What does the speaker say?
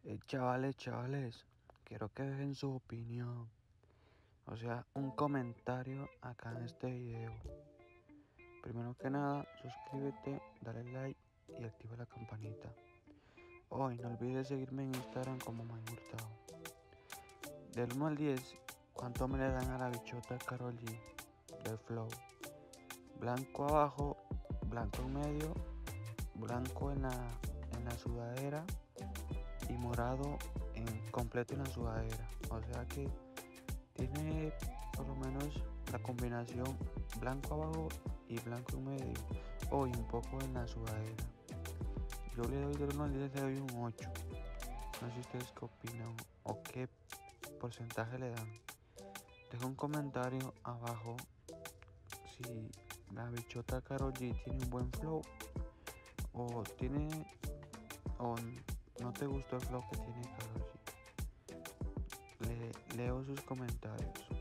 Chavales, quiero que dejen su opinión. O sea, un comentario acá en este video. Primero que nada, suscríbete, dale like y activa la campanita. Hoy no olvides seguirme en Instagram como Mike Hurtado. Del 1 al 10, ¿cuánto me le dan a la bichota Karol G del Flow? Blanco abajo, blanco en medio, blanco en la sudadera y morado en completo en la sudadera. O sea que tiene por lo menos la combinación blanco abajo y blanco en medio, o un poco en la sudadera. Yo le doy del 1 al 10, le doy un 8. No sé ustedes qué opinan o qué porcentaje le dan. Deja un comentario abajo si la bichota Karol G tiene un buen flow o o no te gustó el flow que tiene Karol G. Leo sus comentarios.